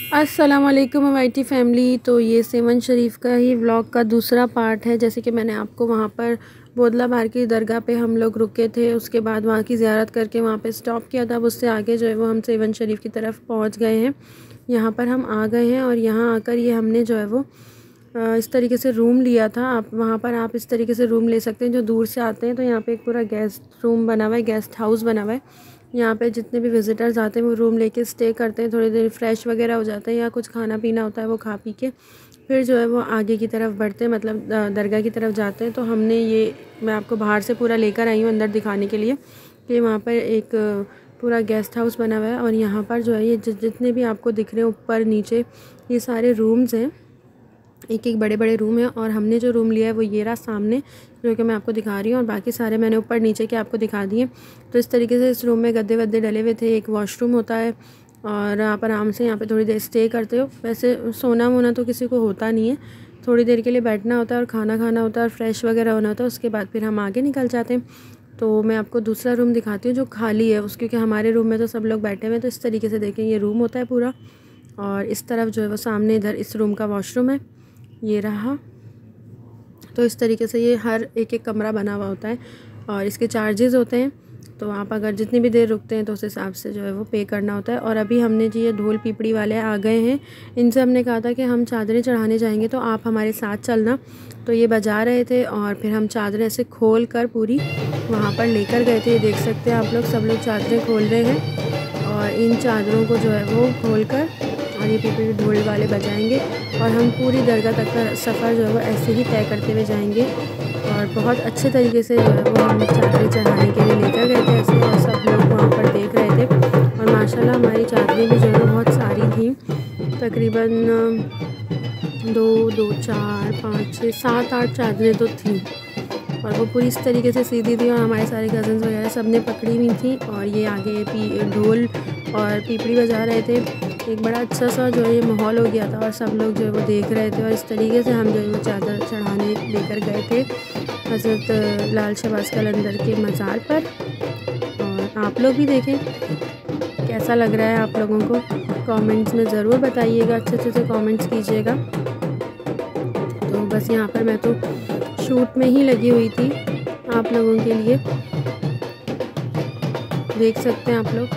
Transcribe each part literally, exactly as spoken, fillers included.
अस्सलाम वालेकुम YT family. तो ये सेवन शरीफ का ही व्लॉग का दूसरा पार्ट है। जैसे कि मैंने आपको वहाँ पर बोदला बार की दरगाह पे हम लोग रुके थे, उसके बाद वहाँ की ज़ियारत करके वहाँ पे स्टॉप किया था। अब उससे आगे जो है वो हम सेवन शरीफ की तरफ पहुँच गए हैं। यहाँ पर हम आ गए हैं और यहाँ आकर ये हमने जो है वो इस तरीके से रूम लिया था। आप वहाँ पर आप इस तरीके से रूम ले सकते हैं जो दूर से आते हैं। तो यहाँ पे एक पूरा गेस्ट रूम बना हुआ है, गेस्ट हाउस बना हुआ है। यहाँ पे जितने भी विज़िटर्स आते हैं वो रूम लेके स्टे करते हैं, थोड़ी देर फ्रेश वगैरह हो जाते हैं या कुछ खाना पीना होता है वो खा पी के फिर जो है वो आगे की तरफ बढ़ते हैं, मतलब दरगाह की तरफ जाते हैं। तो हमने ये मैं आपको बाहर से पूरा लेकर आई हूँ अंदर दिखाने के लिए कि वहाँ पर एक पूरा गेस्ट हाउस बना हुआ है। और यहाँ पर जो है ये जितने भी आपको दिख रहे हैं ऊपर नीचे ये सारे रूम्स हैं, एक एक बड़े बड़े रूम हैं। और हमने जो रूम लिया है वो ये रहा सामने, जो कि मैं आपको दिखा रही हूँ, और बाकी सारे मैंने ऊपर नीचे के आपको दिखा दिए। तो इस तरीके से इस रूम में गद्दे वद्दे डले हुए थे, एक वॉशरूम होता है और आप आराम से यहाँ पे थोड़ी देर स्टे करते हो। वैसे सोना वोना तो किसी को होता नहीं है, थोड़ी देर के लिए बैठना होता है और खाना खाना होता है और फ्रेश वगैरह होना होता है, उसके बाद फिर हम आगे निकल जाते हैं। तो मैं आपको दूसरा रूम दिखाती हूँ जो खाली है, उस क्योंकि हमारे रूम में तो सब लोग बैठे हुए हैं। तो इस तरीके से देखें ये रूम होता है पूरा, और इस तरफ जो है वो सामने इधर इस रूम का वॉशरूम है, ये रहा। तो इस तरीके से ये हर एक एक कमरा बना हुआ होता है और इसके चार्जेस होते हैं। तो आप अगर जितनी भी देर रुकते हैं तो उस हिसाब से जो है वो पे करना होता है। और अभी हमने जी ये ढोल पिपड़ी वाले आ गए हैं, इनसे हमने कहा था कि हम चादरें चढ़ाने जाएंगे तो आप हमारे साथ चलना। तो ये बजा रहे थे और फिर हम चादरें ऐसे खोल कर पूरी वहाँ पर लेकर गए थे। ये देख सकते हैं आप लोग, सब लोग चादरें खोल रहे हैं और इन चादरों को जो है वो खोल कर और ये पिपड़ी ढोल वाले बजाएंगे और हम पूरी दरगाह तक का सफ़र जो है वो ऐसे ही तय करते हुए जाएंगे। और बहुत अच्छे तरीके से जो है वो हम चादरें चढ़ाने के लिए लेकर गए थे ऐसे, और सब लोग वहाँ पर देख रहे थे। और माशाल्लाह हमारी चादरें भी जो है बहुत सारी थी, तकरीबन दो दो चार पाँच छः सात आठ चादरें तो थी और वो पूरी इस तरीके से सीधी थी। और हमारे सारे कज़न्स वगैरह सब ने पकड़ी हुई थी और ये आगे पी ढोल और पिपड़ी बजा रहे थे। एक बड़ा अच्छा सा जो है ये माहौल हो गया था और सब लोग जो है वो देख रहे थे। और इस तरीके से हम जो है वो चादर चढ़ाने लेकर गए थे हज़रत लाल शहबाज कलंदर के मज़ार पर। और आप लोग भी देखें कैसा लग रहा है आप लोगों को, कमेंट्स में ज़रूर बताइएगा, अच्छे अच्छे से कमेंट्स कीजिएगा। तो बस यहाँ पर मैं तो शूट में ही लगी हुई थी आप लोगों के लिए, देख सकते हैं आप लोग।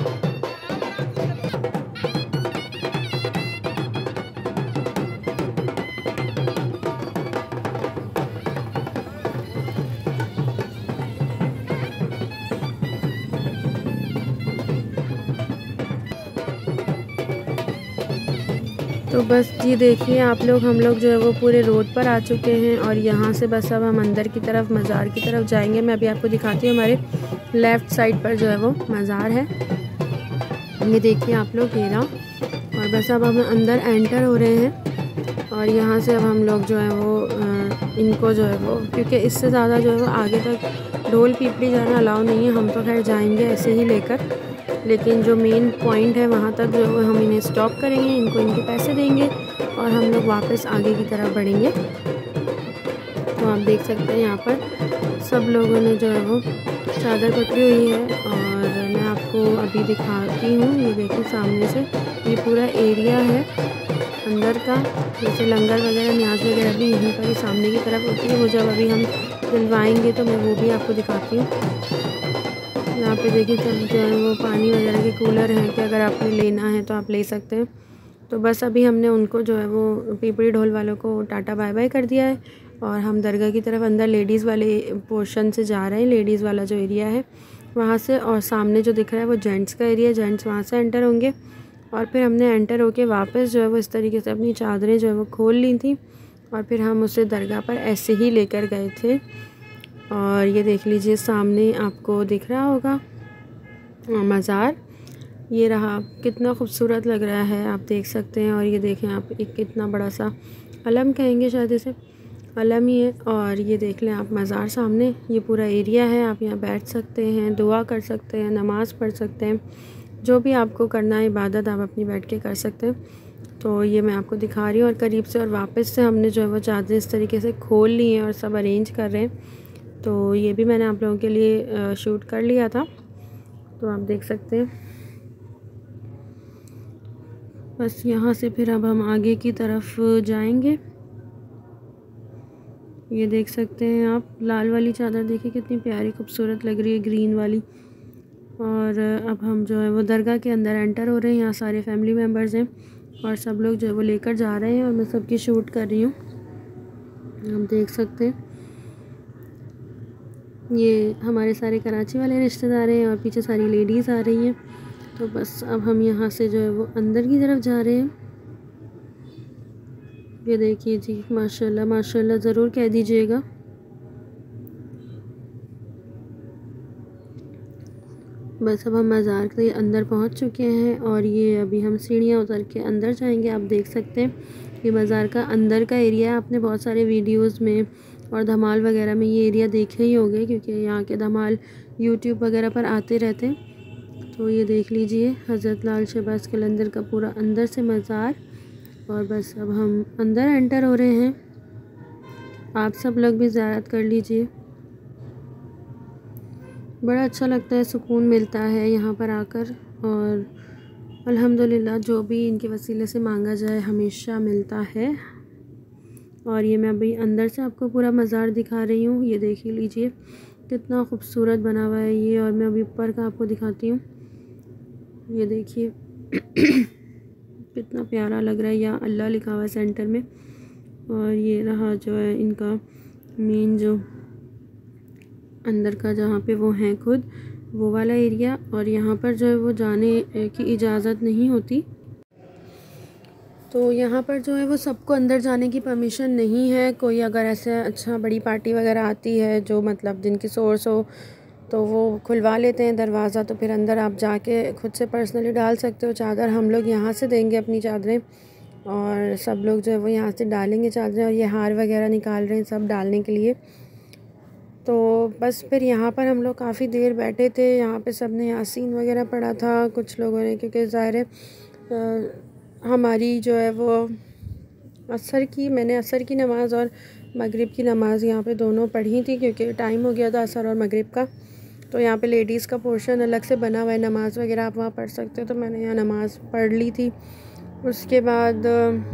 तो बस जी देखिए आप लोग, हम लोग जो है वो पूरे रोड पर आ चुके हैं और यहाँ से बस अब हम अंदर की तरफ मज़ार की तरफ जाएंगे। मैं अभी आपको दिखाती हूँ, हमारे लेफ़्ट साइड पर जो है वो मज़ार है, ये देखिए आप लोग घेरा। और बस अब हम अंदर एंटर हो रहे हैं और यहाँ से अब हम लोग जो है वो इनको जो है वो, क्योंकि इससे ज़्यादा जो है वो आगे तक ढोल पिपड़ी जाना अलाउ नहीं है, हम तो खैर जाएंगे ऐसे ही लेकर, लेकिन जो मेन पॉइंट है वहाँ तक जो है हम इन्हें स्टॉप करेंगे, इनको इनके पैसे देंगे और हम लोग वापस आगे की तरफ बढ़ेंगे। तो आप देख सकते हैं यहाँ पर सब लोगों ने जो है वो चादर पकड़ी हुई है और मैं आपको अभी दिखाती हूँ। ये देखिए सामने से ये पूरा एरिया है अंदर का, जैसे लंगर वगैरह न्याज वगैरह भी यहीं पर ही सामने की तरफ होती है। वो जब अभी हम दिलवाएंगे तो मैं वो भी आपको दिखाती हूँ। यहाँ पे देखिए सब जो है वो पानी वगैरह के कूलर हैं कि अगर आपने लेना है तो आप ले सकते हैं। तो बस अभी हमने उनको जो है वो पिपड़ी ढोल वालों को टाटा बाय बाय कर दिया है और हम दरगाह की तरफ अंदर लेडीज़ वाले पोर्शन से जा रहे हैं, लेडीज़ वाला जो एरिया है वहाँ से। और सामने जो दिख रहा है वो जेंट्स का एरिया, जेंट्स वहाँ से एंटर होंगे। और फिर हमने एंटर होके वापस जो है वो इस तरीके से अपनी चादरें जो है वो खोल ली थी और फिर हम उसे दरगाह पर ऐसे ही लेकर गए थे। और ये देख लीजिए सामने आपको दिख रहा होगा मज़ार, ये रहा, कितना खूबसूरत लग रहा है, आप देख सकते हैं। और ये देखें आप, एक कितना बड़ा सा अलम कहेंगे शायद इसे, अलम ही है। और ये देख लें आप मज़ार सामने, ये पूरा एरिया है, आप यहाँ बैठ सकते हैं, दुआ कर सकते हैं, नमाज़ पढ़ सकते हैं, जो भी आपको करना है इबादत आप अपनी बैठ के कर सकते हैं। तो ये मैं आपको दिखा रही हूँ और करीब से। और वापस से हमने जो है वो चादरें इस तरीके से खोल ली हैं और सब अरेंज कर रहे हैं। तो ये भी मैंने आप लोगों के लिए शूट कर लिया था, तो आप देख सकते हैं। बस यहाँ से फिर अब हम आगे की तरफ जाएंगे। ये देख सकते हैं आप, लाल वाली चादर देखिए कितनी प्यारी खूबसूरत लग रही है, ग्रीन वाली। और अब हम जो है वो दरगाह के अंदर एंटर हो रहे हैं। यहाँ सारे फैमिली मेम्बर्स हैं और सब लोग जो है वो लेकर जा रहे हैं और मैं सबकी शूट कर रही हूँ। आप देख सकते हैं ये हमारे सारे कराची वाले रिश्तेदार हैं और पीछे सारी लेडीज़ आ रही हैं। तो बस अब हम यहाँ से जो है वो अंदर की तरफ जा रहे हैं। ये देखिए जी, माशाल्लाह माशाल्लाह ज़रूर कह दीजिएगा। बस अब हम मज़ार के अंदर पहुंच चुके हैं और ये अभी हम सीढ़ियां उतर के अंदर जाएंगे। आप देख सकते हैं ये मज़ार का अंदर का एरिया है। आपने बहुत सारे वीडियोस में और धमाल वगैरह में ये एरिया देखे ही होंगे, क्योंकि यहाँ के धमाल यूट्यूब वगैरह पर आते रहते हैं। तो ये देख लीजिए हज़रत लाल शहबाज कलंदर का पूरा अंदर से मज़ार। और बस अब हम अंदर एंटर हो रहे हैं। आप सब लोग भी ज़ियारत कर लीजिए, बड़ा अच्छा लगता है, सुकून मिलता है यहाँ पर आकर। और अल्हम्दुलिल्लाह जो भी इनके वसीले से मांगा जाए हमेशा मिलता है। और ये मैं अभी अंदर से आपको पूरा मज़ार दिखा रही हूँ। ये देख लीजिए कितना खूबसूरत बना हुआ है ये। और मैं अभी ऊपर का आपको दिखाती हूँ। ये देखिए कितना प्यारा लग रहा है, यहाँ अल्लाह लिखा हुआ है सेंटर में। और ये रहा जो है इनका मेन जो अंदर का जहाँ पे वो हैं खुद वो वाला एरिया। और यहाँ पर जो है वो जाने की इजाज़त नहीं होती, तो यहाँ पर जो है वो सबको अंदर जाने की परमिशन नहीं है। कोई अगर ऐसे अच्छा बड़ी पार्टी वगैरह आती है जो मतलब जिनकी सोर्स हो तो वो खुलवा लेते हैं दरवाज़ा, तो फिर अंदर आप जाके खुद से पर्सनली डाल सकते हो चादर। हम लोग यहाँ से देंगे अपनी चादरें और सब लोग जो है वो यहाँ से डालेंगे चादरें। और ये हार वगैरह निकाल रहे हैं सब डालने के लिए। तो बस फिर यहाँ पर हम लोग काफ़ी देर बैठे थे। यहाँ पे सब ने यासीन वगैरह पढ़ा था कुछ लोगों ने, क्योंकि ज़ाहिर है हमारी जो है वो असर की मैंने असर की नमाज़ और मगरिब की नमाज़ यहाँ पे दोनों पढ़ी थी, क्योंकि टाइम हो गया था असर और मगरिब का। तो यहाँ पे लेडीज़ का पोर्शन अलग से बना हुआ है, नमाज़ वगैरह आप वहाँ पढ़ सकते हो। तो मैंने यहाँ नमाज़ पढ़ ली थी। उसके बाद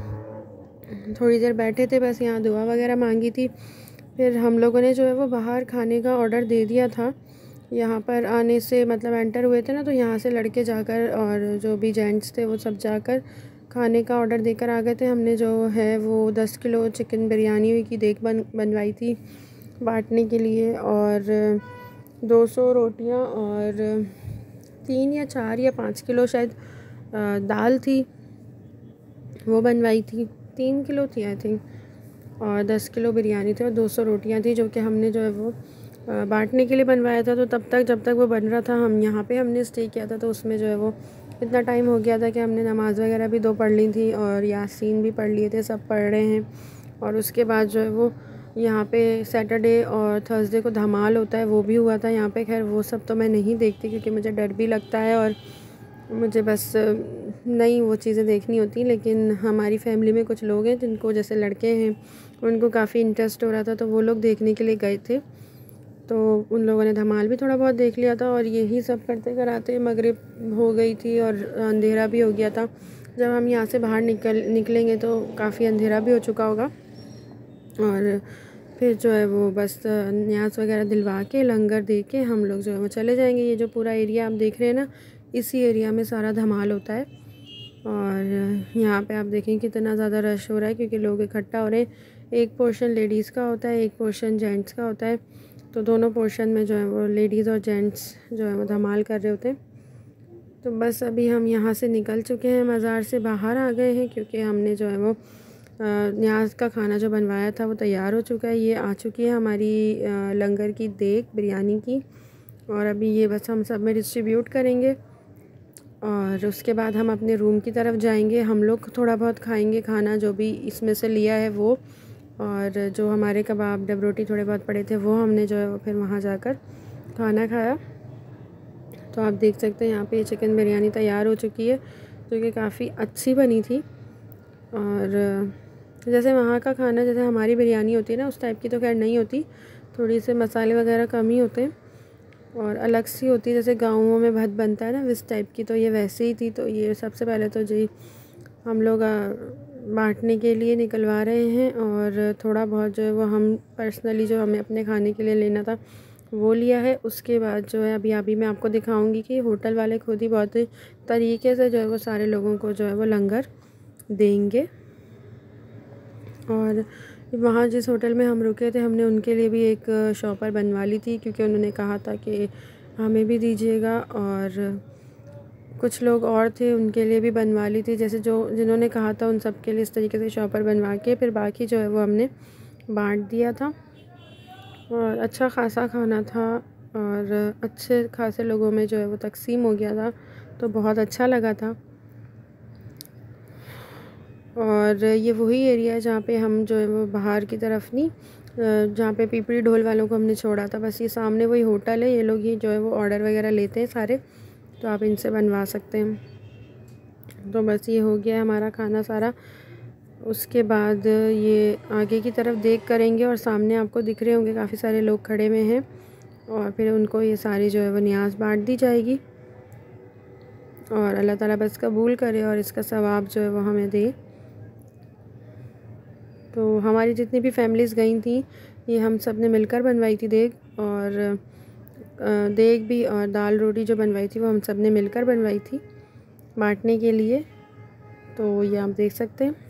थोड़ी देर बैठे थे, बस यहाँ दुआ वगैरह मांगी थी। फिर हम लोगों ने जो है वो बाहर खाने का ऑर्डर दे दिया था। यहाँ पर आने से मतलब एंटर हुए थे ना, तो यहाँ से लड़के जाकर और जो भी जेंट्स थे वो सब जाकर खाने का ऑर्डर देकर आ गए थे। हमने जो है वो दस किलो चिकन बिरयानी की देग बन बनवाई थी बांटने के लिए, और दो सौ रोटियाँ और तीन या चार या पाँच किलो शायद दाल थी वो बनवाई थी। तीन किलो थी आई थिंक, और दस किलो बिरयानी थी और दो सौ रोटियाँ थी, जो कि हमने जो है वो बांटने के लिए बनवाया था। तो तब तक जब तक वो बन रहा था, हम यहाँ पे हमने स्टे किया था, तो उसमें जो है वो इतना टाइम हो गया था कि हमने नमाज़ वगैरह भी दो पढ़ ली थी और यासीन भी पढ़ लिए थे, सब पढ़ रहे हैं। और उसके बाद जो है वो यहाँ पे सैटरडे और थर्सडे को धमाल होता है, वो भी हुआ था यहाँ पे। खैर वो सब तो मैं नहीं देखती क्योंकि मुझे डर भी लगता है और मुझे बस नहीं वो चीज़ें देखनी होती। लेकिन हमारी फैमिली में कुछ लोग हैं जिनको जैसे लड़के हैं उनको काफ़ी इंटरेस्ट हो रहा था, तो वो लोग देखने के लिए गए थे। तो उन लोगों ने धमाल भी थोड़ा बहुत देख लिया था। और यही सब करते कराते मगरिब हो गई थी और अंधेरा भी हो गया था। जब हम यहाँ से बाहर निकल निकलेंगे तो काफ़ी अंधेरा भी हो चुका होगा। और फिर जो है वो बस न्यास वगैरह दिलवा के लंगर दे के हम लोग जो है वो चले जाएंगे। ये जो पूरा एरिया आप देख रहे हैं ना, इसी एरिया में सारा धमाल होता है। और यहाँ पे आप देखें कितना ज़्यादा रश हो रहा है, क्योंकि लोग इकट्ठा हो रहे हैं। एक पोर्शन लेडीज़ का होता है, एक पोर्शन जेंट्स का होता है। तो दोनों पोर्शन में जो है वो लेडीज़ और जेंट्स जो है वो धमाल कर रहे होते हैं। तो बस अभी हम यहाँ से निकल चुके हैं, मज़ार से बाहर आ गए हैं, क्योंकि हमने जो है वो न्याज का खाना जो बनवाया था वो तैयार हो चुका है। ये आ चुकी है हमारी लंगर की देग बिरयानी की, और अभी ये बस हम सब में डिस्ट्रीब्यूट करेंगे और उसके बाद हम अपने रूम की तरफ जाएंगे। हम लोग थोड़ा बहुत खाएंगे खाना जो भी इसमें से लिया है वो, और जो हमारे कबाब डब रोटी थोड़े बहुत पड़े थे वो हमने जो है वो फिर वहाँ जाकर खाना खाया। तो आप देख सकते हैं यहाँ पे चिकन बिरयानी तैयार हो चुकी है, जो कि काफ़ी अच्छी बनी थी। और जैसे वहाँ का खाना जैसे हमारी बिरयानी होती है ना, उस टाइप की तो खैर नहीं होती, थोड़ी से मसाले वगैरह कम ही होते हैं और अलग सी होती है, जैसे गाँवों में भत बनता है ना इस टाइप की, तो ये वैसे ही थी। तो ये सबसे पहले तो जी हम लोग बांटने के लिए निकलवा रहे हैं और थोड़ा बहुत जो है वो हम पर्सनली जो हमें अपने खाने के लिए लेना था वो लिया है। उसके बाद जो है अभी अभी मैं आपको दिखाऊंगी कि होटल वाले खुद ही बहुत तरीके से जो है वो सारे लोगों को जो है वो लंगर देंगे। और वहाँ जिस होटल में हम रुके थे हमने उनके लिए भी एक शॉपर बनवा ली थी, क्योंकि उन्होंने कहा था कि हमें भी दीजिएगा, और कुछ लोग और थे उनके लिए भी बनवा ली थी। जैसे जो जिन्होंने कहा था उन सब के लिए इस तरीके से शॉपर बनवा के फिर बाकी जो है वो हमने बांट दिया था। और अच्छा खासा खाना था और अच्छे खासे लोगों में जो है वो तकसीम हो गया था, तो बहुत अच्छा लगा था। और ये वही एरिया है जहाँ पे हम जो है वो बाहर की तरफ नहीं, जहाँ पे पीपड़ी ढोल वालों को हमने छोड़ा था, बस ये सामने वही होटल है। ये लोग ही जो है वो ऑर्डर वगैरह लेते हैं सारे, तो आप इनसे बनवा सकते हैं। तो बस ये हो गया हमारा खाना सारा। उसके बाद ये आगे की तरफ देख करेंगे और सामने आपको दिख रहे होंगे काफ़ी सारे लोग खड़े हुए हैं, और फिर उनको ये सारी जो है वो नियाज़ बांट दी जाएगी। और अल्लाह ताला बस कबूल करे और इसका सवाब जो है वो हमें दे। तो हमारी जितनी भी फैमिलीज़ गई थी ये हम सब ने मिलकर बनवाई थी देग, और देग भी और दाल रोटी जो बनवाई थी वो हम सब ने मिलकर बनवाई थी बांटने के लिए। तो ये आप देख सकते हैं।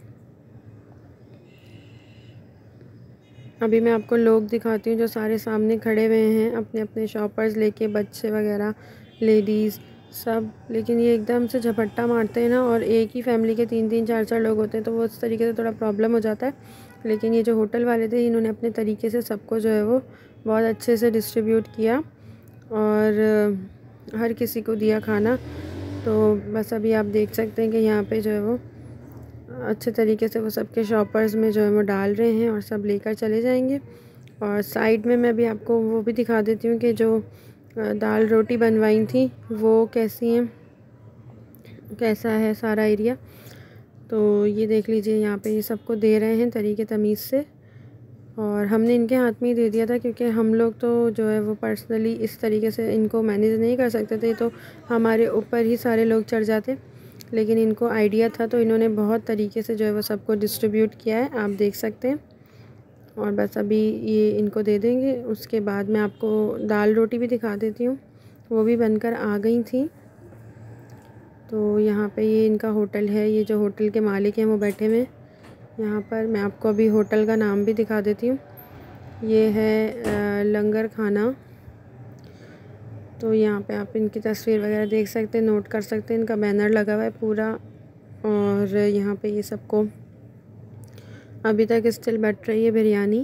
अभी मैं आपको लोग दिखाती हूँ जो सारे सामने खड़े हुए हैं अपने अपने शॉपर्स लेके, बच्चे वगैरह, लेडीज़ सब। लेकिन ये एकदम से झपट्टा मारते हैं ना, और एक ही फैमिली के तीन तीन चार चार लोग होते हैं, तो वो उस तरीके से थोड़ा प्रॉब्लम हो जाता है। लेकिन ये जो होटल वाले थे इन्होंने अपने तरीके से सबको जो है वो बहुत अच्छे से डिस्ट्रीब्यूट किया और हर किसी को दिया खाना। तो बस अभी आप देख सकते हैं कि यहाँ पे जो है वो अच्छे तरीके से वो सबके शॉपर्स में जो है वो डाल रहे हैं और सब लेकर चले जाएंगे। और साइड में मैं भी आपको वो भी दिखा देती हूँ कि जो दाल रोटी बनवाई थी वो कैसी हैं, कैसा है सारा एरिया। तो ये देख लीजिए यहाँ पे ये सबको दे रहे हैं तरीके तमीज़ से, और हमने इनके हाथ में ही दे दिया था क्योंकि हम लोग तो जो है वो पर्सनली इस तरीके से इनको मैनेज नहीं कर सकते थे, तो हमारे ऊपर ही सारे लोग चढ़ जाते। लेकिन इनको आइडिया था तो इन्होंने बहुत तरीके से जो है वो सबको डिस्ट्रीब्यूट किया है, आप देख सकते हैं। और बस अभी ये इनको दे देंगे। उसके बाद मैं आपको दाल रोटी भी दिखा देती हूँ, वो भी बनकर आ गई थी। तो यहाँ पे ये इनका होटल है, ये जो होटल के मालिक हैं वो बैठे हुए यहाँ पर। मैं आपको अभी होटल का नाम भी दिखा देती हूँ। ये है लंगर खाना। तो यहाँ पे आप इनकी तस्वीर वगैरह देख सकते हैं, नोट कर सकते हैं। इनका बैनर लगा हुआ है पूरा, और यहाँ पे ये सबको अभी तक स्टिल बट रही है बिरयानी।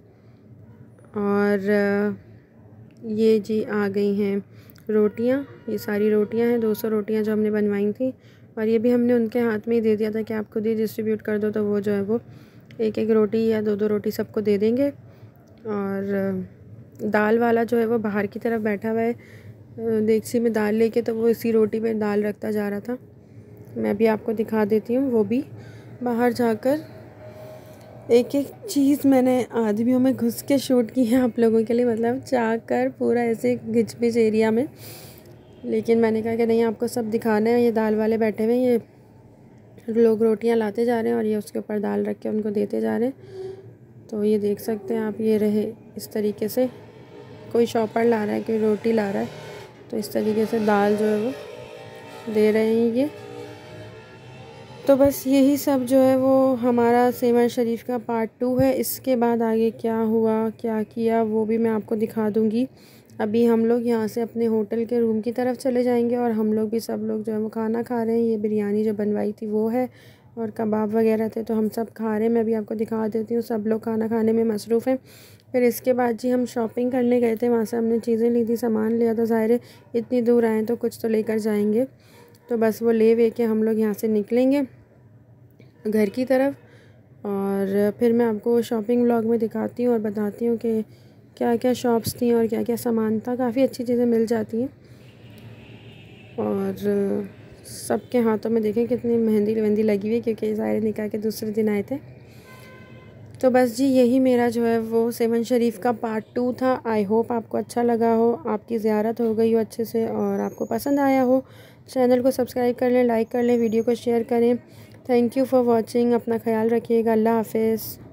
और ये जी आ गई हैं रोटियाँ, ये सारी रोटियाँ हैं, दो सौ रोटियाँ जो हमने बनवाई थी। और ये भी हमने उनके हाथ में ही दे दिया था कि आप खुद ही डिस्ट्रीब्यूट कर दो, तो वो जो है वो एक एक रोटी या दो दो रोटी सबको दे देंगे। और दाल वाला जो है वो बाहर की तरफ बैठा हुआ है देगची में दाल लेके, तो वो इसी रोटी में दाल रखता जा रहा था। मैं भी आपको दिखा देती हूँ, वो भी बाहर जाकर एक एक चीज़ मैंने आदमियों में घुस के शूट की है आप लोगों के लिए, मतलब जाकर पूरा ऐसे घिच पिच एरिया में। लेकिन मैंने कहा कि नहीं, आपको सब दिखाना है। ये दाल वाले बैठे हुए, ये लोग रोटियां लाते जा रहे हैं और ये उसके ऊपर दाल रख के उनको देते जा रहे हैं। तो ये देख सकते हैं आप, ये रहे इस तरीके से, कोई शॉपर ला रहा है, कोई रोटी ला रहा है, तो इस तरीके से दाल जो है वो दे रहे हैं ये। तो बस यही सब जो है वो हमारा सेवन शरीफ का पार्ट टू है। इसके बाद आगे क्या हुआ, क्या किया, वो भी मैं आपको दिखा दूँगी। अभी हम लोग यहाँ से अपने होटल के रूम की तरफ चले जाएंगे, और हम लोग भी सब लोग जो है वो खाना खा रहे हैं। ये बिरयानी जो बनवाई थी वो है, और कबाब वगैरह थे, तो हम सब खा रहे हैं। मैं भी आपको दिखा देती हूँ, सब लोग खाना खाने में मसरूफ़ हैं। फिर इसके बाद जी हम शॉपिंग करने गए थे, वहाँ से हमने चीज़ें ली थी, सामान लिया था। ज़ाहिर है इतनी दूर आए तो कुछ तो लेकर जाएंगे, तो बस वो ले वे के हम लोग यहाँ से निकलेंगे घर की तरफ। और फिर मैं आपको शॉपिंग व्लॉग में दिखाती हूँ और बताती हूँ कि क्या क्या शॉप्स थी और क्या क्या सामान था। काफ़ी अच्छी चीज़ें मिल जाती हैं, और सबके हाथों में देखें कितनी मेहंदी वेहंदी लगी हुई, क्योंकि ज़ाहिर निकाह के दूसरे दिन आए थे। तो बस जी यही मेरा जो है वो सेवन शरीफ का पार्ट टू था। आई होप आपको अच्छा लगा हो, आपकी ज़ियारत हो गई हो अच्छे से, और आपको पसंद आया हो। चैनल को सब्सक्राइब कर लें, लाइक कर लें, वीडियो को शेयर करें, थैंक यू फॉर वॉचिंग। अपना ख्याल रखिएगा। अल्लाह हाफिज़।